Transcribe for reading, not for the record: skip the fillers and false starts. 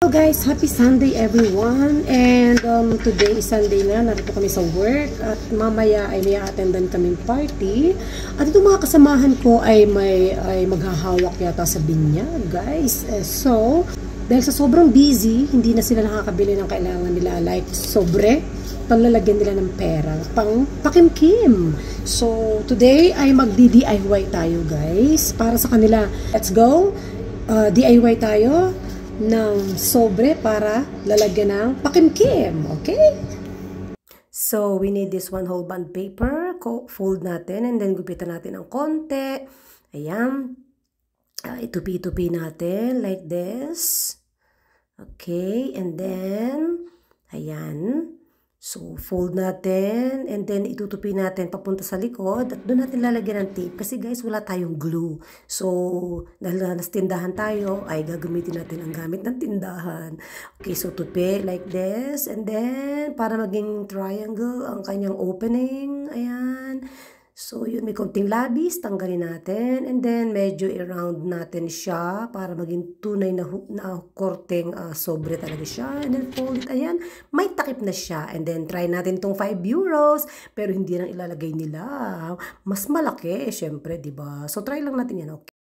Hello guys, happy Sunday everyone. And today is Sunday na, narito kami sa work at mamaya ay may attendan kaming party. At itong mga kasamahan ko ay maghahawak yata sa binyag guys. So, dahil sa sobrang busy, hindi na sila nakakabili ng kailangan nila, like sobre, panlalagyan nila ng pera, pang pakimkim. So, today ay magdi-DIY tayo guys, para sa kanila. Let's go! DIY tayo ng sobre para lalagyan ng pakimkim, okay? So, we need this one whole bond paper. Fold natin and then gupitan natin ng konti. Ayan. Itupi-tupi natin like this. Okay, and then, ayan. So, fold natin and then itutupi natin papunta sa likod at doon natin lalagyan ng tape kasi guys, wala tayong glue. So, dahil nasa tindahan tayo, ay gagamitin natin ang gamit ng tindahan. Okay, so tupi like this and then para maging triangle ang kanyang opening. Ayan. So, yun, may konting labis, tanggalin natin. And then, medyo i-round natin siya para maging tunay na korteng sobre talaga siya. And then, fold it. Ayan, may takip na siya. And then, try natin itong 5 euros. Pero hindi nang ilalagay nila. Mas malaki, syempre, diba? So, try lang natin yan, okay?